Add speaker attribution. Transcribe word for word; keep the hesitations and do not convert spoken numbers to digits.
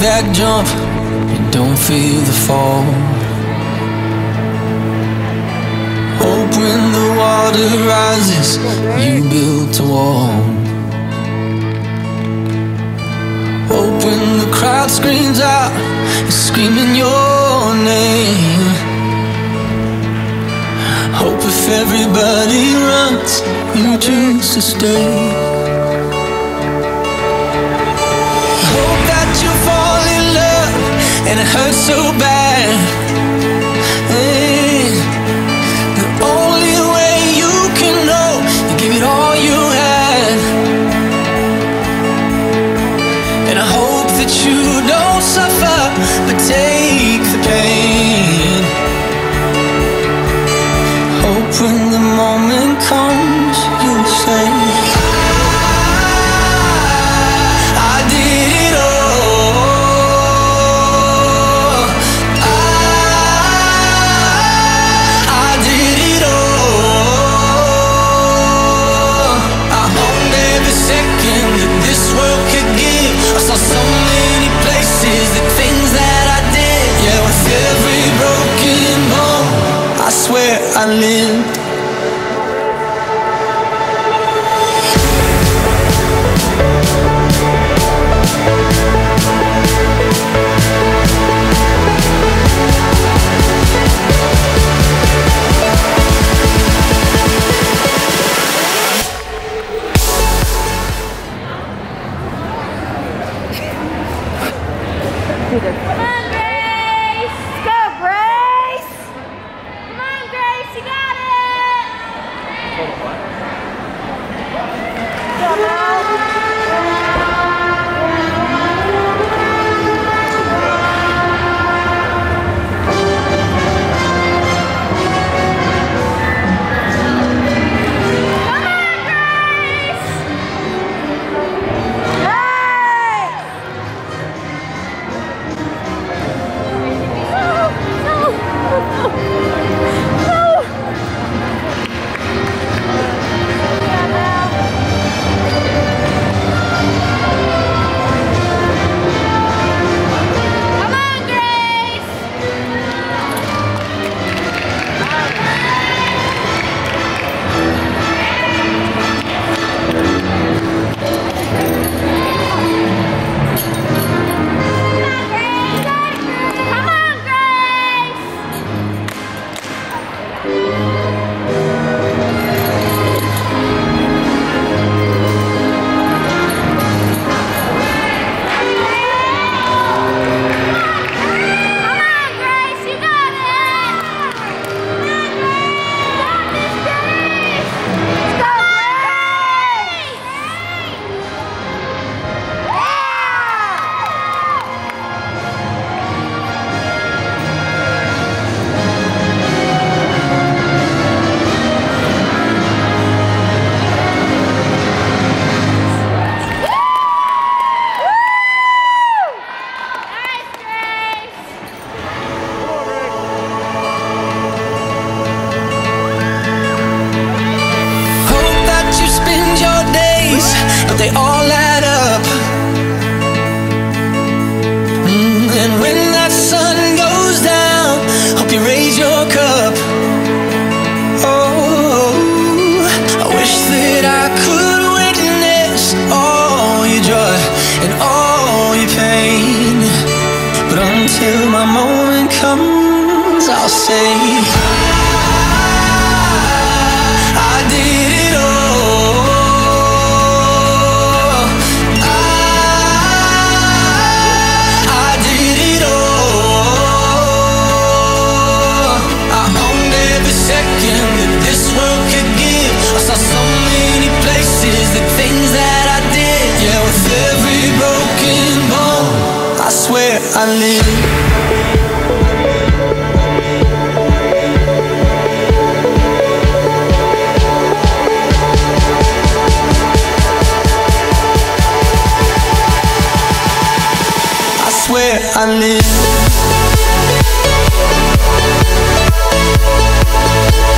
Speaker 1: that jump, you don't feel the fall. Hope when the water rises, you built a wall. Hope when the crowd screams out, you're screaming your name. Hope if everybody runs, you choose to stay. Hope that you fall in love and it hurts so bad. Hey, the only way you can know, you give it all you had. And I hope that you don't suffer, but take the pain. Hope when the moment comes, you'll say, I did it all. I, I did it all. I owned every second that this world could give. I saw so many places, the things that I did. Yeah, with every broken bone, I swear I lived.
Speaker 2: Come on, Grace! Go, Grace! Come on, Grace, you got it! Come on.
Speaker 1: They all add up. mm, And when that sun goes down, hope you raise your cup. Oh, I wish that I could witness all your joy and all your pain, but until my moment comes, I'll say I, I did it all. I live. I swear I live.